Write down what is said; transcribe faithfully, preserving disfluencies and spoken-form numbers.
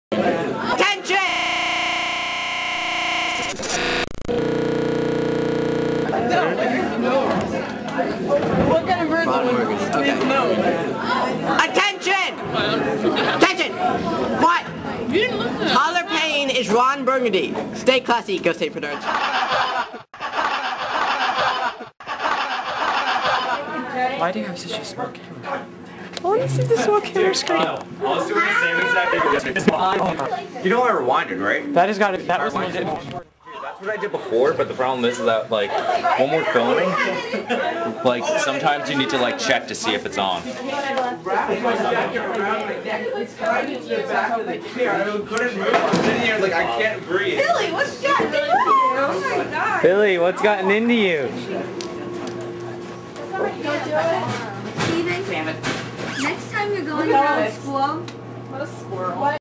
Attention! What kind of bird is it? Okay. No. Attention! Attention! What? You didn't look at that. Tyler Payne is Ron Burgundy. Stay classy, go Saint Bernards. Why do you have such a small camera? I want to see the small camera screen. I was doing the same exact thing. You know I rewinded, right? That has got to. That was what I did. That's what I did before, but the problem is that, like, when we're filming, like, sometimes you need to, like, check to see if it's on. Like, I can't breathe. Billy, what's gotten into you? Oh my god. Billy, what's gotten into you? Steven, next time you're going around school, What a squirrel.